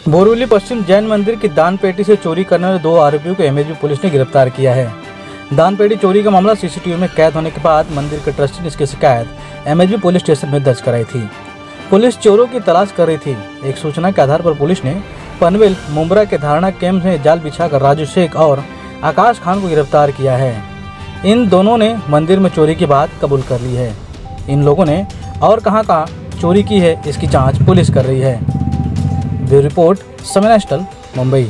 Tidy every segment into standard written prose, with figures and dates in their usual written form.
बोरीवली पश्चिम जैन मंदिर की दान पेटी से चोरी करने वाले 2 आरोपियों को एमएसबी पुलिस ने गिरफ्तार किया है। दान पेटी चोरी का मामला सीसीटीवी में कैद होने के बाद मंदिर के ट्रस्टी ने इसकी शिकायत एमएसबी पुलिस स्टेशन में दर्ज कराई थी। पुलिस चोरों की तलाश कर रही थी। एक सूचना के आधार पर पुलिस ने पनवेल मुंब्रा के धारणा कैंप में जाल बिछाकर राजू शेख और आकाश खान को गिरफ्तार किया है। इन दोनों ने मंदिर में चोरी की बात कबूल कर ली है। इन लोगों ने और कहां चोरी की है, इसकी जांच पुलिस कर रही है। Bureau report, Samay national, Mumbai.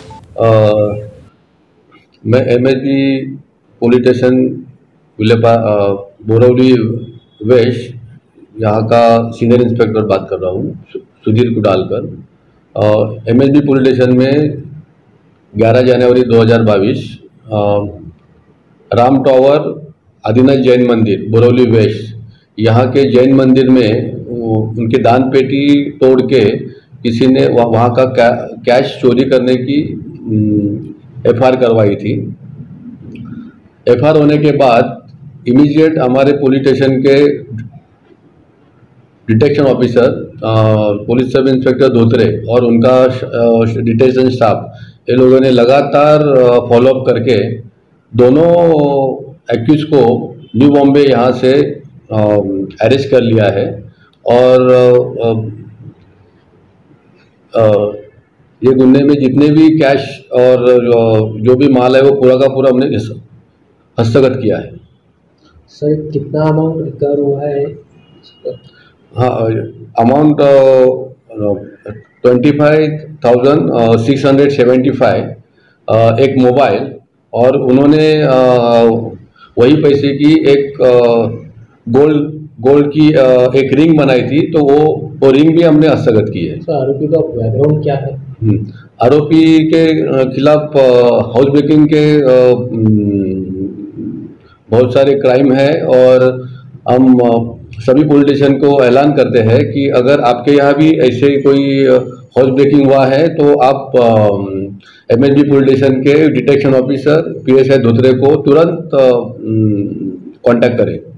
मैं MSB police station Borivali west यहाँ का सीनियर इंस्पेक्टर बात कर रहा हूँ, Sudhir Kudalkar. MSB police station में 11 जनवरी 2022 राम टावर आदिनाथ जैन मंदिर बोरीवली वेस्ट, यहाँ के जैन मंदिर में उनके दान पेटी तोड़ के किसी ने वहाँ का कैश चोरी करने की एफआईआर करवाई थी। एफआईआर होने के बाद इमीडिएट हमारे पुलिस स्टेशन के detection officer police sub inspector Dhotre और उनका डिटेक्शन स्टाफ, ये लोगों ने लगातार फॉलोअप करके दोनों एक्यूज को न्यू बॉम्बे यहाँ से अरेस्ट कर लिया है। और ये गुन्ने में जितने भी कैश और जो भी माल है वो पूरा का पूरा हमने हस्तगत किया है। सर, कितना अमाउंट रिकवर हुआ है? हाँ, अमाउंट 25,675, एक मोबाइल, और उन्होंने वही पैसे की एक गोल्ड की एक रिंग बनाई थी, तो वो रिंग भी हमने हस्तगत की है। तो आरोपी का बैकग्राउंड क्या है? आरोपी के खिलाफ हाउस ब्रेकिंग के बहुत सारे क्राइम है, और हम सभी पुलिस स्टेशन को ऐलान करते हैं कि अगर आपके यहाँ भी ऐसे कोई हाउस ब्रेकिंग हुआ है तो आप एमएसबी पुलिस स्टेशन के डिटेक्शन ऑफिसर PSI धोत्रे को तुरंत कांटेक्ट करें।